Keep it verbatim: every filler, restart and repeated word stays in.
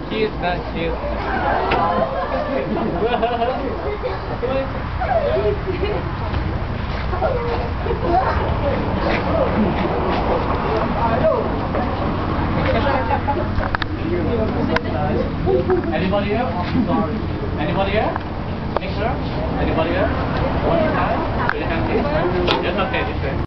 Cheers, guys, cheers. Anybody here? I'm sorry. Anybody here? Nick, sir? Anybody here? One more time? Really happy? Yes, okay, this way.